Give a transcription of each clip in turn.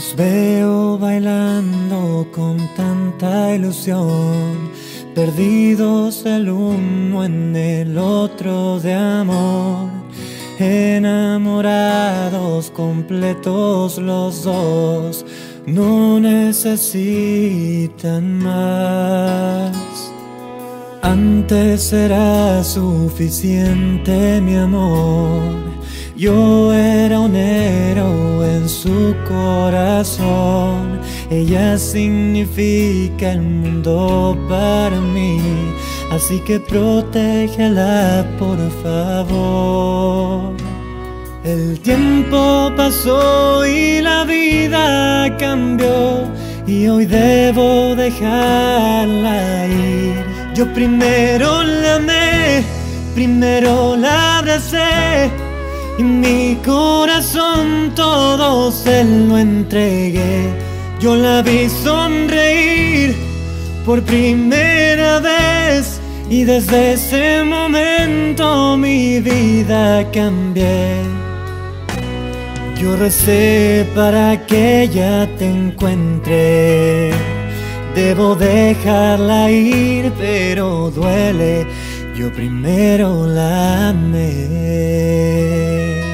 Nos veo bailando con tanta ilusión, perdidos el uno en el otro de amor, enamorados completos los dos, no necesitan más. Antes era suficiente mi amor, yo era un héroe en su corazón. Ella significa el mundo para mí, así que protégela por favor. El tiempo pasó y la vida cambió, y hoy debo dejarla ir. Yo primero la amé, primero la abracé, y mi corazón todo se lo entregué. Yo la vi sonreír por primera vez, y desde ese momento mi vida cambié. Yo recé para que ella te encuentre. Debo dejarla ir, pero duele. Yo primero la amé.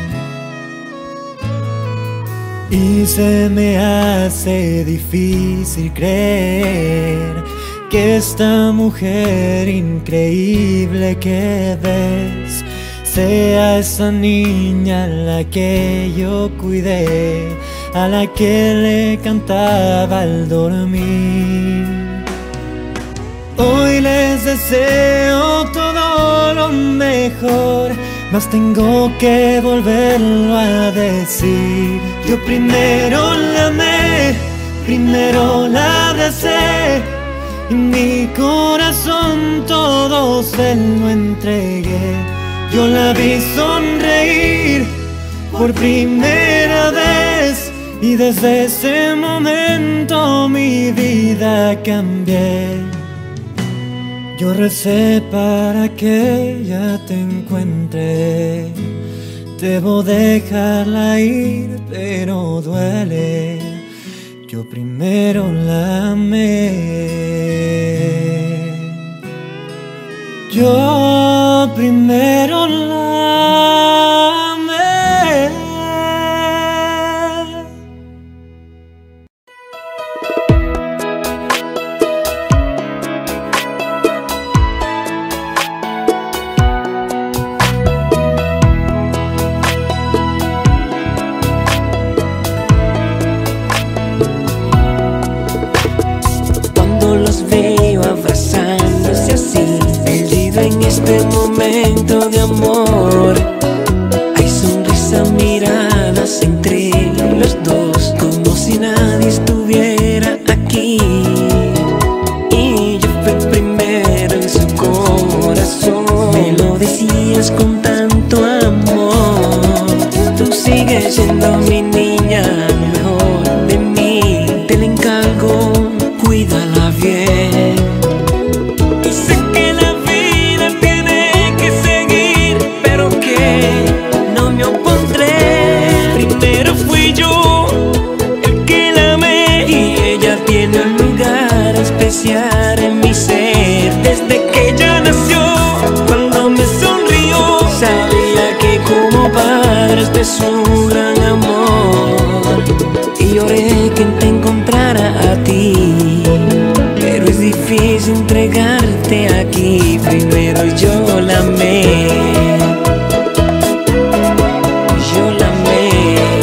Y se me hace difícil creer que esta mujer increíble que ves sea esa niña a la que yo cuidé, a la que le cantaba al dormir. Hoy les deseo todo lo mejor, mas tengo que volverlo a decir. Yo primero la amé, primero la abracé, y mi corazón todo se lo entregué. Yo la vi sonreír por primera vez, y desde ese momento mi vida cambié. Yo recé para que ella te encuentre. Debo dejarla ir, pero duele. Yo primero la amé. Yo primero la amé. Cuando los veo abrazándose así, perdido en este momento de amor, hay sonrisa, miradas entre los dos, como si nadie estuviera aquí. Y yo fui primero en su corazón, me lo decías con tanto amor. Tú sigues siendo mi niña, lo mejor de mí, te lo encargo, cuídala bien. Y sé que la vida tiene que seguir, pero que no me opondré. Primero fui yo el que la amé, y ella tiene un lugar especial en mi ser. Desde que ella nació, cuando me sonrió, sabía que como padre este es un gran amor. Y lloré que te encontrara a ti, pero es difícil entregarte aquí. Primero yo la amé, yo la amé.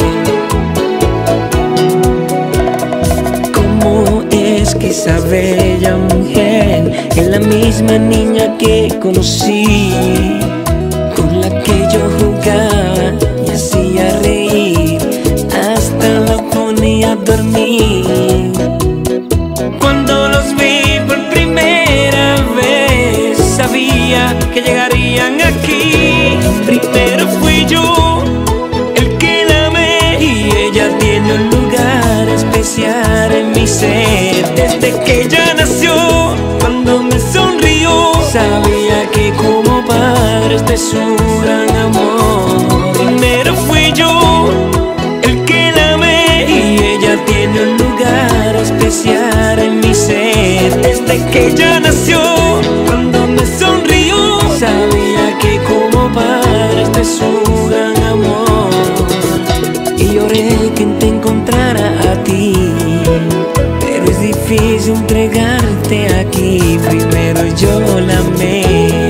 ¿Cómo es que esa bella mujer es la misma niña que conocí, con la que yo jugaba y hacía reír, hasta la ponía a dormir? Cuando los vi por primera vez, sabía que llegarían aquí. Primero fui yo el que la amé, y ella tiene un lugar especial en mi ser. Desde que ella nació, cuando me sonrió, sabía que como padre este es un gran amor. Primero fui yo el que la amé, y ella tiene que ella nació cuando me sonrió. Sabía que como padre este es su gran amor. Y lloré que te encontrara a ti, pero es difícil entregarte aquí. Primero yo la amé,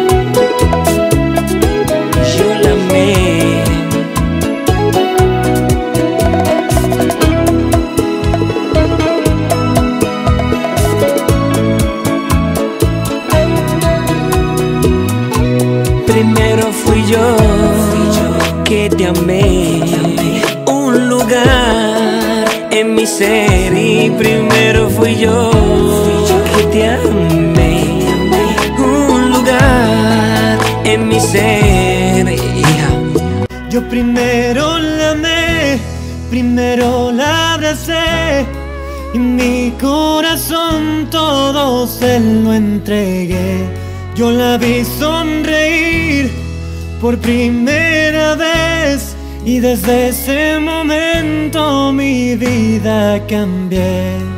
yo la amé. Primero fui yo que te amé, un lugar en mi ser. Y primero fui yo que te amé, un lugar en mi ser. Yo primero la amé, primero la abracé, y mi corazón todo se lo entregué. Yo la vi sonreír por primera vez, y desde ese momento mi vida cambié.